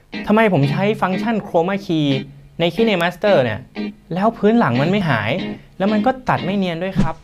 ทำไมผมใช้ฟังก์ชัน Chroma Key ใน KineMaster เนี่ยแล้วพื้นหลังมันไม่หายแล้วมันก็ตัดไม่เนียนด้วยครับ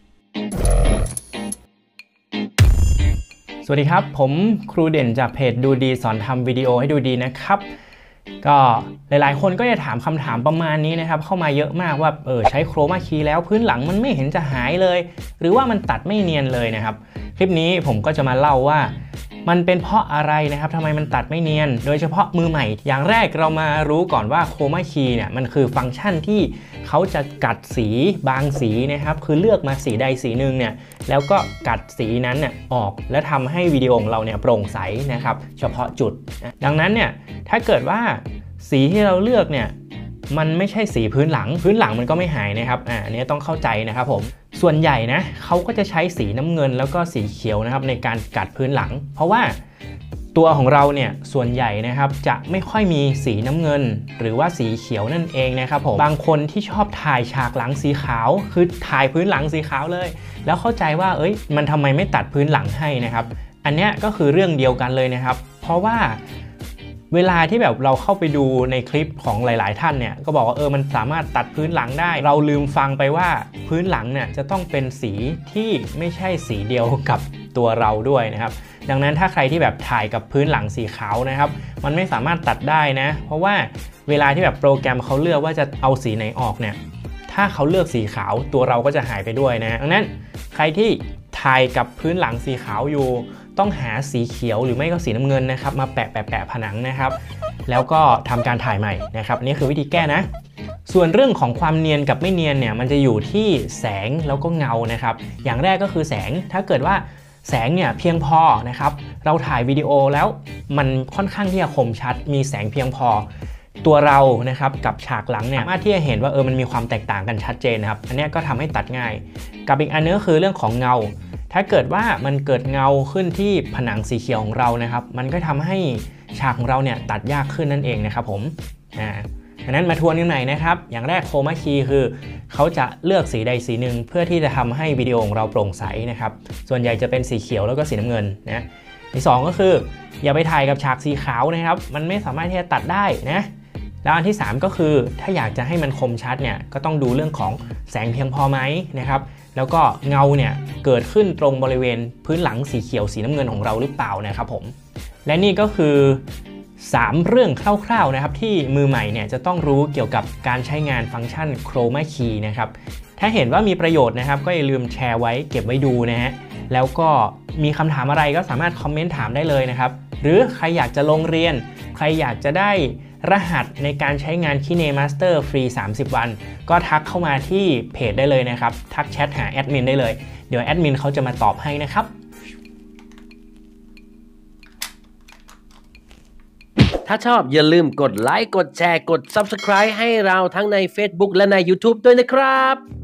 สวัสดีครับผมครูเด่นจากเพจดูดีสอนทำวิดีโอให้ดูดีนะครับก็หลายๆคนก็จะถามคำถามประมาณนี้นะครับเข้ามาเยอะมากว่าใช้ Chroma Key แล้วพื้นหลังมันไม่เห็นจะหายเลยหรือว่ามันตัดไม่เนียนเลยนะครับคลิปนี้ผมก็จะมาเล่าว่ามันเป็นเพราะอะไรนะครับทำไมมันตัดไม่เนียนโดยเฉพาะมือใหม่อย่างแรกเรามารู้ก่อนว่า Chroma Key เนี่ยมันคือฟังก์ชันที่เขาจะกัดสีบางสีนะครับคือเลือกมาสีใดสีหนึ่งเนี่ยแล้วก็กัดสีนั้นเนี่ยออกและทำให้วิดีโอของเราเนี่ยโปร่งใสนะครับเฉพาะจุดดังนั้นเนี่ยถ้าเกิดว่าสีที่เราเลือกเนี่ยมันไม่ใช่สีพื้นหลังมันก็ไม่หายนะครับอันนี้ต้องเข้าใจนะครับผมส่วนใหญ่นะเขาก็จะใช้สีน้ำเงินแล้วก็สีเขียวนะครับในการกัดพื้นหลังเพราะว่าตัวของเราเนี่ยส่วนใหญ่นะครับจะไม่ค่อยมีสีน้ำเงินหรือว่าสีเขียวนั่นเองนะครับผมบางคนที่ชอบถ่ายฉากหลังสีขาวคือถ่ายพื้นหลังสีขาวเลยแล้วเข้าใจว่ามันทำไมไม่ตัดพื้นหลังให้นะครับอันนี้ก็คือเรื่องเดียวกันเลยนะครับเพราะว่าเวลาที่แบบเราเข้าไปดูในคลิปของหลายๆท่านเนี่ยก็บอกว่ามันสามารถตัดพื้นหลังได้เราลืมฟังไปว่าพื้นหลังเนี่ยจะต้องเป็นสีที่ไม่ใช่สีเดียวกับตัวเราด้วยนะครับดังนั้นถ้าใครที่แบบถ่ายกับพื้นหลังสีขาวนะครับมันไม่สามารถตัดได้นะเพราะว่าเวลาที่แบบโปรแกรมเขาเลือกว่าจะเอาสีไหนออกเนี่ยถ้าเขาเลือกสีขาวตัวเราก็จะหายไปด้วยนะดังนั้นใครที่ถ่ายกับพื้นหลังสีขาวอยู่ต้องหาสีเขียวหรือไม่ก็สีน้ำเงินนะครับมาแปะผนังนะครับแล้วก็ทำการถ่ายใหม่นะครับนี่คือวิธีแก้นะส่วนเรื่องของความเนียนกับไม่เนียนเนี่ยมันจะอยู่ที่แสงแล้วก็เงานะครับอย่างแรกก็คือแสงถ้าเกิดว่าแสงเนี่ยเพียงพอนะครับเราถ่ายวิดีโอแล้วมันค่อนข้างที่จะคมชัดมีแสงเพียงพอตัวเรานะครับกับฉากหลังเนี่ยสามารถที่จะเห็นว่ามันมีความแตกต่างกันชัดเจนนะครับอันนี้ก็ทำให้ตัดง่ายกับอีกอันนึงก็คือเรื่องของเงาถ้าเกิดว่ามันเกิดเงาขึ้นที่ผนังสีเขียวของเรานะครับมันก็ทำให้ฉากของเราเนี่ยตัดยากขึ้นนั่นเองนะครับผมดังนั้นมาทวนกันใหม่นะครับอย่างแรก Chroma Key คือเขาจะเลือกสีใดสีหนึ่งเพื่อที่จะทำให้วิดีโอของเราโปร่งใสนะครับส่วนใหญ่จะเป็นสีเขียวแล้วก็สีน้ำเงินนะที่2ก็คืออย่าไปถ่ายกับฉากสีขาวนะครับมันไม่สามารถที่จะตัดได้นะแล้วอันที่3ก็คือถ้าอยากจะให้มันคมชัดเนี่ยก็ต้องดูเรื่องของแสงเพียงพอไหมนะครับแล้วก็เงาเนี่ยเกิดขึ้นตรงบริเวณพื้นหลังสีเขียวสีน้ำเงินของเราหรือเปล่านะครับผมและนี่ก็คือ3เรื่องคร่าวๆนะครับที่มือใหม่เนี่ยจะต้องรู้เกี่ยวกับการใช้งานฟังก์ชัน Chroma Key นะครับถ้าเห็นว่ามีประโยชน์นะครับก็อย่าลืมแชร์ไว้เก็บไว้ดูนะฮะแล้วก็มีคำถามอะไรก็สามารถคอมเมนต์ถามได้เลยนะครับหรือใครอยากจะลงเรียนใครอยากจะได้รหัสในการใช้งาน KineMaster ฟรี30 วันก็ทักเข้ามาที่เพจได้เลยนะครับทักแชทหาแอดมินได้เลยเดี๋ยวแอดมินเขาจะมาตอบให้นะครับถ้าชอบอย่าลืมกดไลค์กดแชร์กด Subscribe ให้เราทั้งใน Facebook และใน YouTube ด้วยนะครับ